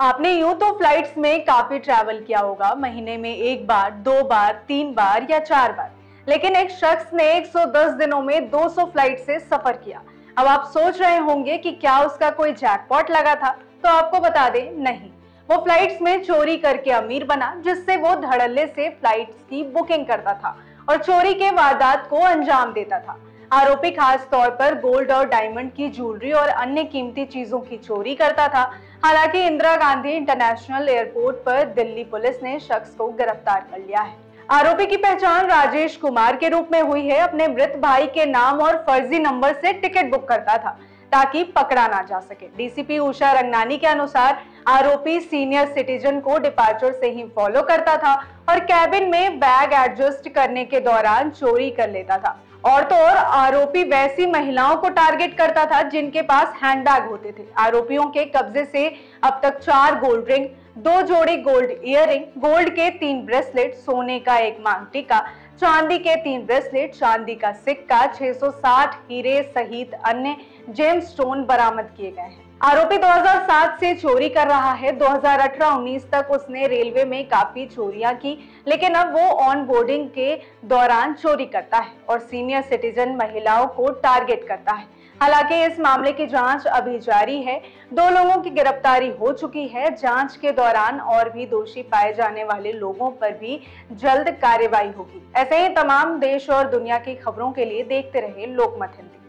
आपने यूं तो फ्लाइट्स में काफी ट्रैवल किया होगा, महीने में एक बार, दो बार, तीन बार या चार बार। लेकिन एक शख्स ने 110 दिनों में 200 फ्लाइट से सफर किया। अब आप सोच रहे होंगे कि क्या उसका कोई जैकपॉट लगा था? तो आपको बता दें, नहीं। वो फ्लाइट्स में चोरी करके अमीर बना, जिससे वो धड़ल्ले से फ्लाइट्स की बुकिंग करता था और चोरी के वारदात को अंजाम देता था। आरोपी खास तौर पर गोल्ड और डायमंड की ज्वेलरी और अन्य कीमती चीजों की चोरी करता था। हालांकि इंदिरा गांधी इंटरनेशनल एयरपोर्ट पर दिल्ली पुलिस ने शख्स को गिरफ्तार कर लिया है। आरोपी की पहचान राजेश कुमार के रूप में हुई है। अपने मृत भाई के नाम और फर्जी नंबर से टिकट बुक करता था ताकि पकड़ा ना जा सके। डीसीपी उषा रंगनानी के अनुसार आरोपी सीनियर सिटीजन को डिपार्चर से ही फॉलो करता था और कैबिन में बैग एडजस्ट करने के दौरान चोरी कर लेता था। और तो और आरोपी वैसी महिलाओं को टारगेट करता था जिनके पास हैंडबैग होते थे। आरोपियों के कब्जे से अब तक 4 गोल्ड रिंग, 2 जोड़ी गोल्ड इयररिंग, गोल्ड के 3 ब्रेसलेट, सोने का एक मांग टीका, चांदी के 3 ब्रेसलेट, चांदी का सिक्का, 660 हीरे सहित अन्य जेम स्टोन बरामद किए गए हैं। आरोपी 2007 से चोरी कर रहा है। 2018-19 तक उसने रेलवे में काफी चोरियां की, लेकिन अब वो ऑन बोर्डिंग के दौरान चोरी करता है और सीनियर सिटीजन महिलाओं को टारगेट करता है। हालांकि इस मामले की जांच अभी जारी है। 2 लोगों की गिरफ्तारी हो चुकी है। जांच के दौरान और भी दोषी पाए जाने वाले लोगों पर भी जल्द कार्रवाई होगी। ऐसे ही तमाम देश और दुनिया की खबरों के लिए देखते रहे लोकमत हिंदी।